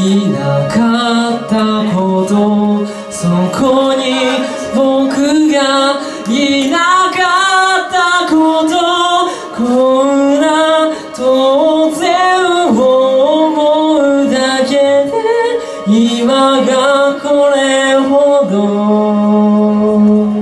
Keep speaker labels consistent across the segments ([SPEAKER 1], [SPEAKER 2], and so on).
[SPEAKER 1] いなかったこと、そこに僕がいなかったこと、こんな当然を思うだけで今がこれほど。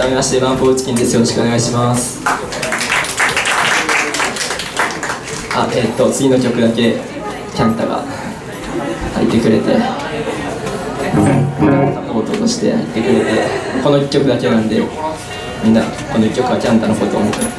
[SPEAKER 1] 改めましてバンプオーチキンです。よろしくお願いします。次の曲だけキャンタが入ってくれて、サポートとして入ってくれて、この1曲だけなんで、みんなこの1曲はキャンタのことを思ってで、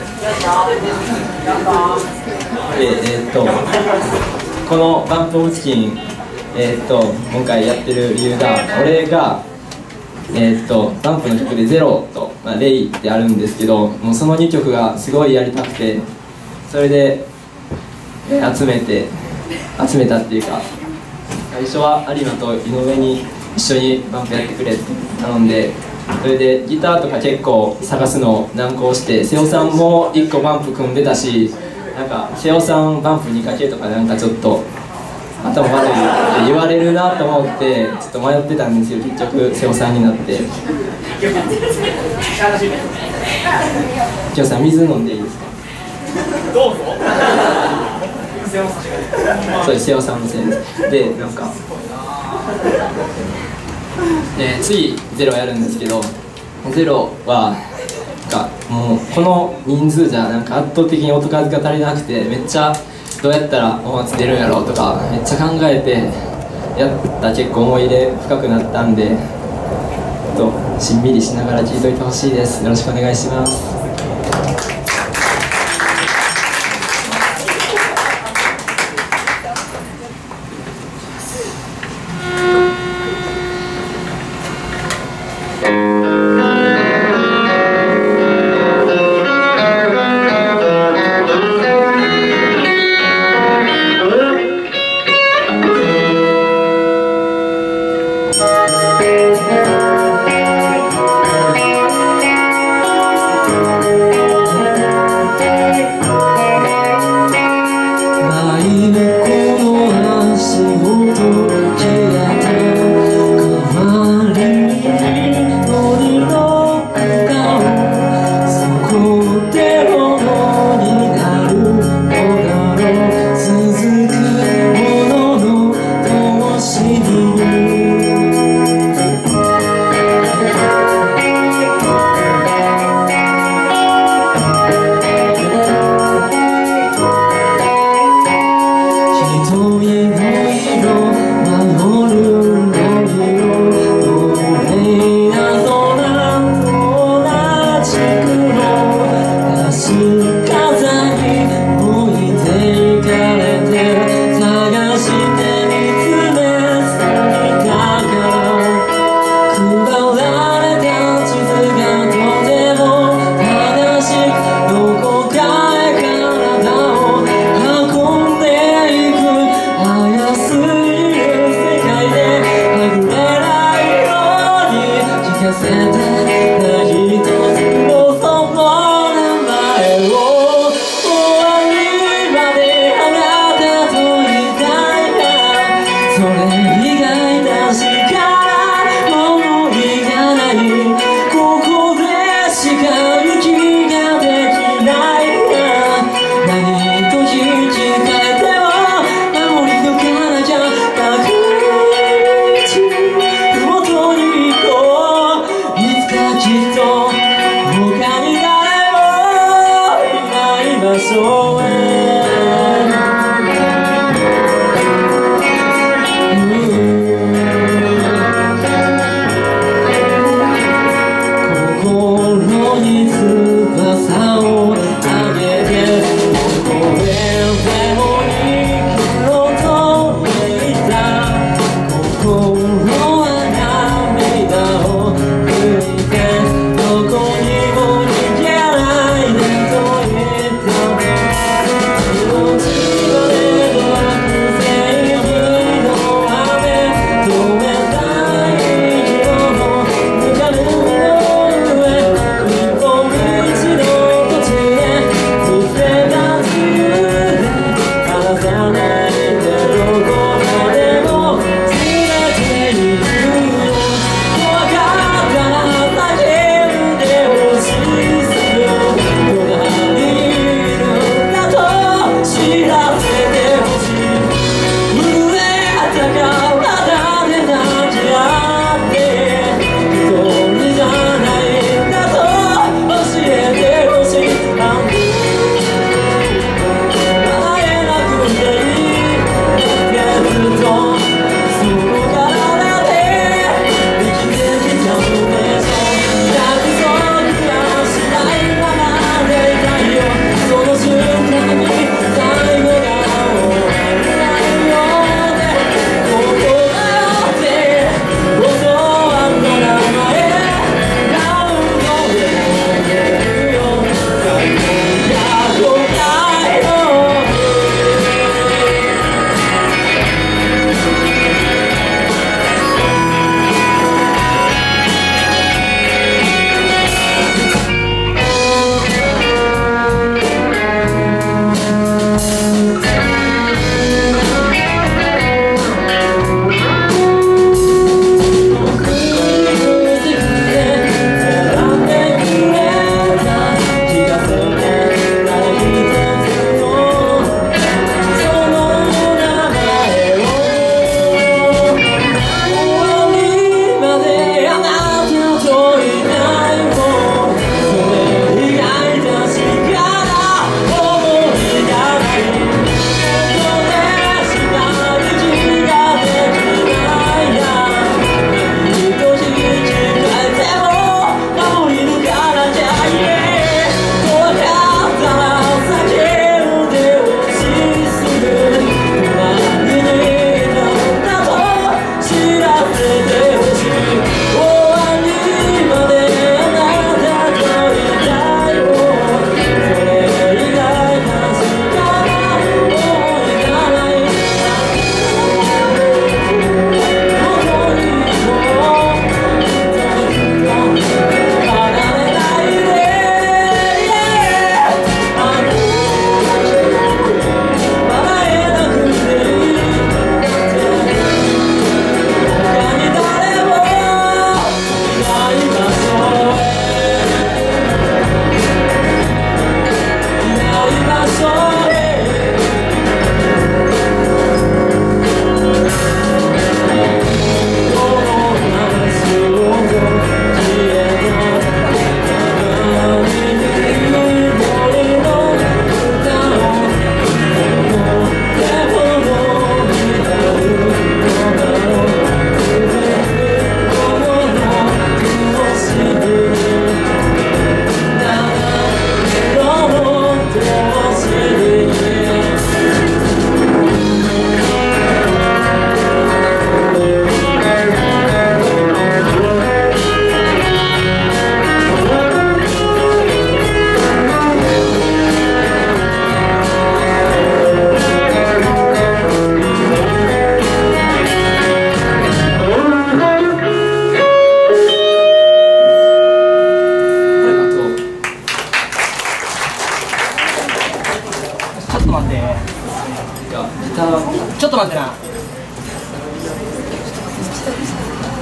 [SPEAKER 1] このバンプオーチキン、今回やってる理由が、俺がバンプの曲で「ゼロと「レイ」ってあるんですけど、もうその2曲がすごいやりたくて、それで集めたっていうか、最初は有馬と井上に一緒にバンプやってくれって頼んで、それでギターとか結構探すのを難航して、瀬尾さんも1個バンプ組んでたし、なんか瀬尾さんバンプ2かけとかなんかちょっと頭悪いって言われるなと思ってちょっと迷ってたんですよ。結局瀬尾さんになって。きょうさん水飲んでいいですか？どうぞ。そうです、瀬尾さんのせいです。で、なんか次ゼロやるんですけど、ゼロはもうこの人数じゃなんか圧倒的に音数が足りなくて、めっちゃどうやったら音圧出るんやろうとかめっちゃ考えてやった結構思い入れ深くなったんで、しんみりしながら聴いといてほしいです。よろしくお願いします。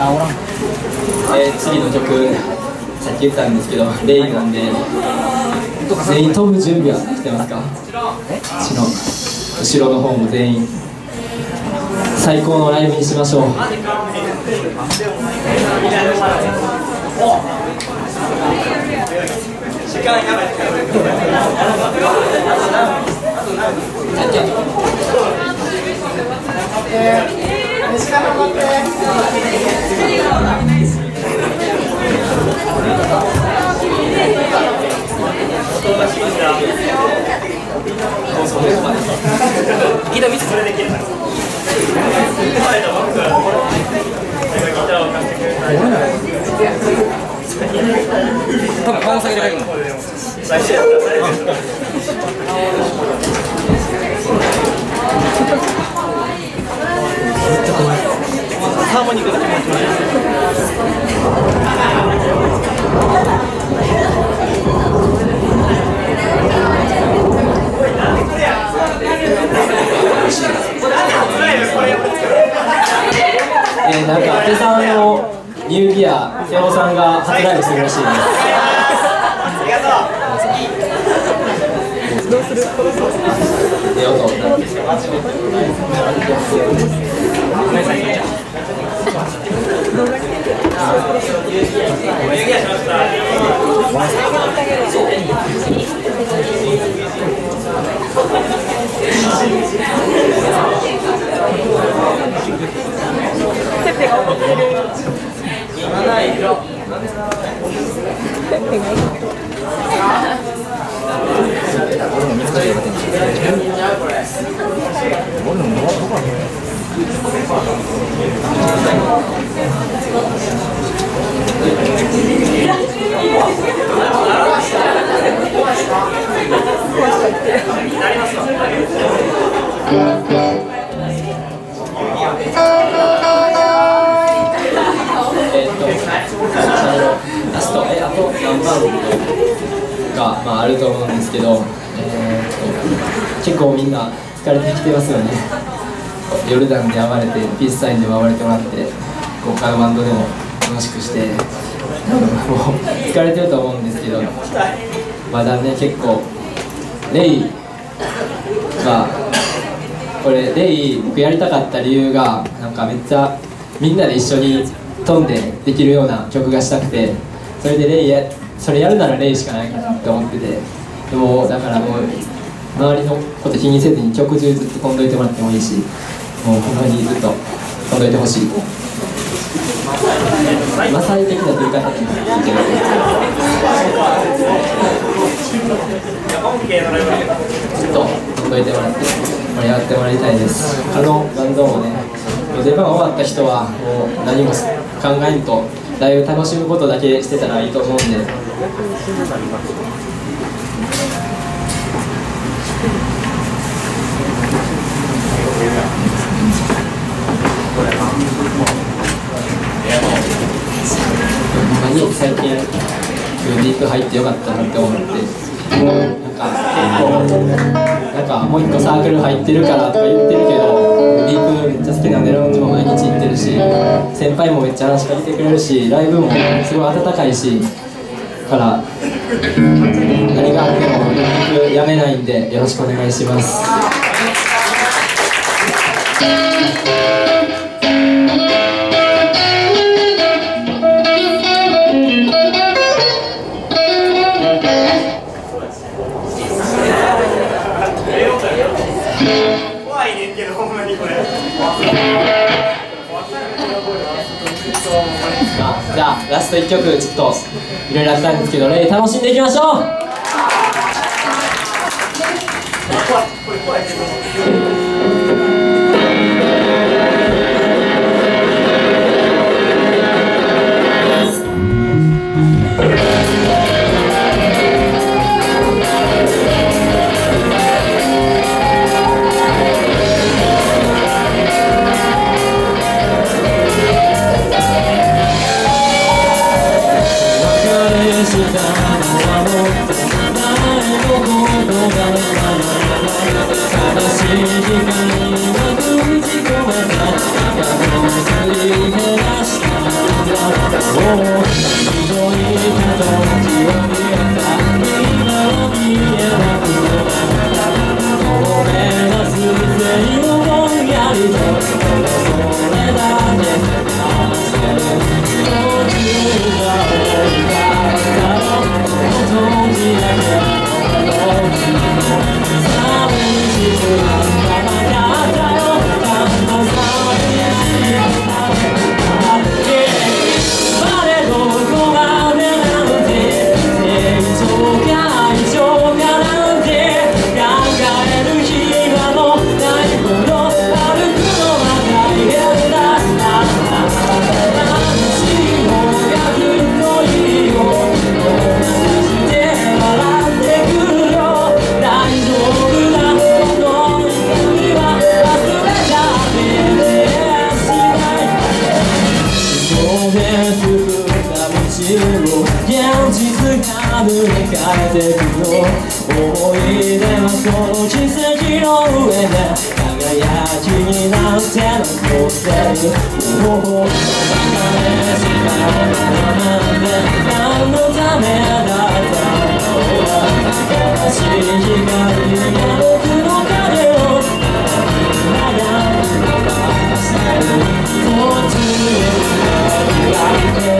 [SPEAKER 1] 次の曲、さっき言ったんですけど、レイなんで、全員飛ぶ準備はしてますか？後ろの方も全員、最高のライブにしましょう。
[SPEAKER 2] 多分顔下げて帰るの。ハーモニックだけ持ってます。
[SPEAKER 1] なんか手さんのニューギア、瀬尾さんが初ライブするらしいです。どうする？ラスト、あと何番が、あると思うんですけど、結構みんな疲れてきてますよね。ヨルダンで暴れて、ピースサインでも暴れてもらって、他のバンドでも楽しくして、もう疲れてると思うんですけど、まだね、結構、レイが、これ、レイ、僕やりたかった理由が、なんかめっちゃみんなで一緒に飛んでできるような曲がしたくて、それでそれやるならレイしかないかなって思ってて、でもだからもう周りのこと気にせずに曲中ずっと飛んどいてもらってもいいし、もうほんまにずっと飛んどいてほしい。マサイ的な取り方って言ってるずっと飛んどいてもらって盛り上がってもらいたいです。他のバンドもね、出番終わった人はもう何も考えんとライブ楽しむことだけしてたらいいと思うんで。ほんまに最近ディープ入ってよかったなって思って、なんか結構なんかもう一個サークル入ってるからとか言ってるけど、ディープめっちゃ好きなんでラウンジも毎日行ってるし、先輩もめっちゃ話しかけてくれるし、ライブもすごい温かいしから何があってもディープやめないんでよろしくお願いします。じゃあラスト1曲ちょっといろいろあったんですけど、レイ楽しんでいきましょう。 で作った道を現実が塗り替えてくの思い出はその奇跡の上で輝きになって残ってるもう離れしかなんて何のためだったのか悲しい光が僕の影を長く伸ばしてる途中で